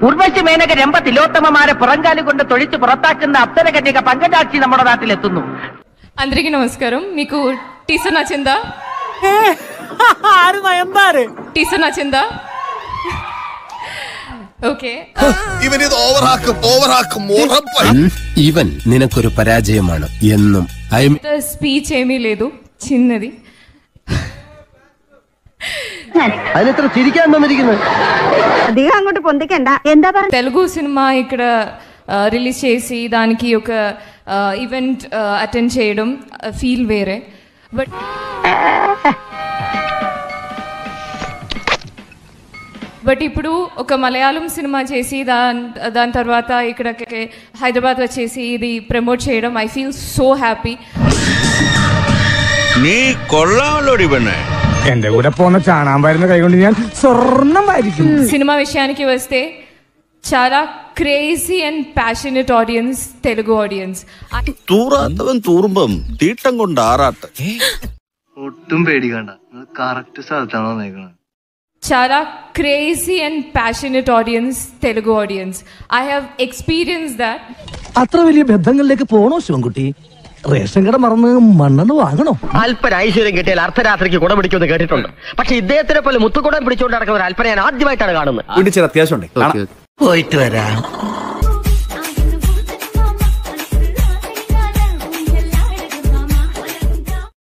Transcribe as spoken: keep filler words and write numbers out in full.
ഉർവശി മേനക രംഭ തിലോത്തമമാരെ പുറങ്കാലി കൊണ്ട് തൊഴിച്ച് പുറത്താക്കുന്ന അപ്സരകന്യക പങ്കജാക്ഷി നമ്മുടെ നാട്ടിലെത്തുന്നു. అందరికీ నమస్కారం. మీకు టీసర్ నచ్చిందా? టీసర్ నచ్చిందా? ఓకే. ഇവൻ നിനക്കൊരു പരാജയമാണ് എന്നും. స్పీచ్ ఏమీ లేదు, చిన్నది. അതിനെത്ര ചിരിക്കാൻ വന്നിരിക്കുന്നത്? అదిగా അങ്ങോട്ട് పొందకండా. എന്താ പറ తెలుగు సినిమా ఇక్కడ రిలీజ్ చేసి దానికి ఒక ఈవెంట్ అటెండ్ చేయడం ఫీల్ వేరే. బట్ బట్ ఇప్పుడు ఒక మలయాళం సినిమా చేసి దాని దాని తర్వాత ఇక్కడ హైదరాబాద్ వచ్చేసి ఇది ప్రమోట్ చేయడం ఐ ఫీల్ సో హ్యాపీ. നീ കൊള്ളാമല്ലോടി പെണ്ണേ. എന്റെ കൂടെ പോന്ന ചാണാൻ വരുന്ന കൈകൊണ്ട് ഞാൻ സ്വർണ്ണമായിരിക്കും. సినిమా విషయానికి వస్తే చాలా crazy and passionate audience Telugu audience. തൂറാത്തവൻ തൂറുമ്പം തീട്ടം കൊണ്ട് ആറാട്ട്. ഒട്ടും പേടിക്കണ്ട, കറക്റ്റ് സ്ഥലത്താണോ നിൽക്കുന്നത്. చాలా crazy and passionate audience Telugu audience. I have experience that. അത്ര വലിയ ബന്ധങ്ങളിലേക്ക് പോണോ ശിവൻകുട്ടി? റേഷൻ കട മറന്ന് മണ്ണെണ്ണ വാങ്ങണോ? അല്പന ഐശ്വര്യം കിട്ടിയാൽ അർദ്ധരാത്രിക്ക് കുട പിടിക്കുമെന്ന് കേട്ടിട്ടുണ്ട്. പക്ഷെ ഇദ്ദേഹത്തിനെ പോലെ മുത്തുകുടം പിടിച്ചുകൊണ്ട് നടക്കുന്ന ഒരു അല്പന ഞാൻ ആദ്യമായിട്ടാണ് കാണുന്നത്. അത്യാവശ്യം പോയിട്ട് വരാം.